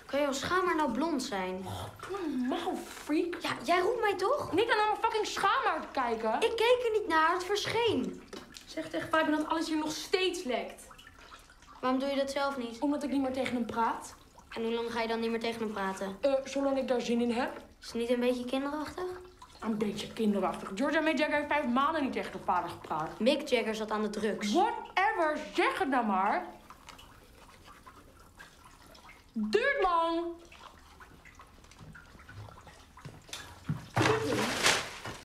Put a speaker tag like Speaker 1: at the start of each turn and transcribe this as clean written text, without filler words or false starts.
Speaker 1: Kan jouw schaamhaar nou blond zijn?
Speaker 2: Doe normaal, freak.
Speaker 1: Ja, jij roept mij toch?
Speaker 2: Niet aan mijn fucking schaamhaar kijken.
Speaker 1: Ik keek er niet naar, het verscheen.
Speaker 2: Zeg tegen Fabian dat alles hier nog steeds lekt.
Speaker 1: Waarom doe je dat zelf niet?
Speaker 2: Omdat ik niet meer tegen hem praat.
Speaker 1: En hoe lang ga je dan niet meer tegen hem praten?
Speaker 2: Zolang ik daar zin in heb.
Speaker 1: Is het niet een beetje kinderachtig?
Speaker 2: Een beetje kinderachtig. Georgia May Jagger heeft 5 maanden niet tegen haar vader gepraat.
Speaker 1: Mick Jagger zat aan de drugs.
Speaker 2: Whatever, zeg het nou maar. Duurt lang.